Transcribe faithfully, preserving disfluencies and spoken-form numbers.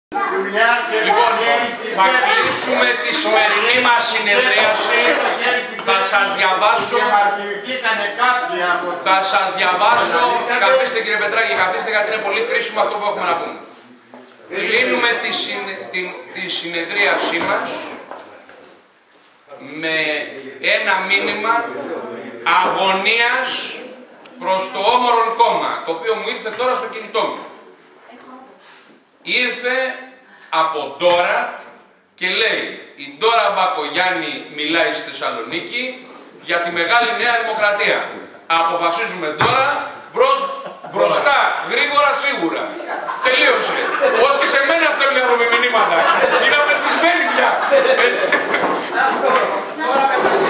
Λοιπόν, θα κλείσουμε τη σημερινή μας συνεδρίαση. Θα σας διαβάσω, θα σας διαβάσω, καθίστε κύριε Πετράκη, καθίστε γιατί είναι πολύ κρίσιμο αυτό που έχουμε να πούμε. Κλείνουμε τη, συνε, τη, τη συνεδρίασή μας με ένα μήνυμα αγωνίας προς το Όμορον κόμμα, το οποίο μου ήρθε τώρα στο κινητό μου. Ήρθε από Ντόρα και λέει η Ντόρα Μπακογιάννη μιλάει στη Θεσσαλονίκη για τη μεγάλη Νέα Δημοκρατία. Αποφασίζουμε τώρα μπρος, μπροστά, γρήγορα, σίγουρα. Τελείωσε. Ως και σε μένα στέλνουν με μηνύματα. Είναι απελπισμένοι πια.